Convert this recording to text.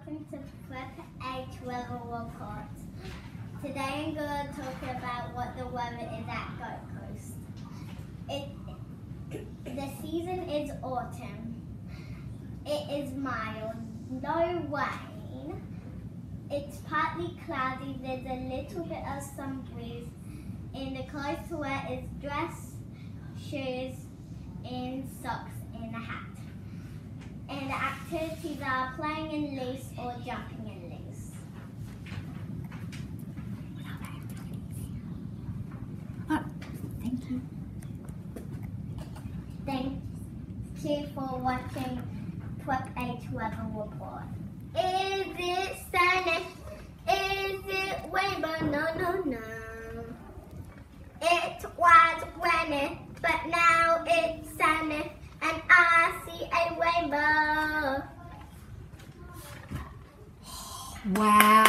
welcome to Flip H Weather Report. Today I'm going to talk about what the weather is at Gold Coast. The season is autumn. It is mild, no rain. It's partly cloudy, there's a little bit of sun breeze. And the clothes to wear is dress, shoes, and socks and a hat. And the activities are playing in loose or jumping in loose. Oh, thank you. Thank you for watching Flip H Weather Report. Is it sunny? Is it rainbow? No, no. It was raining, but now it's sunny, and I see a rainbow. Wow.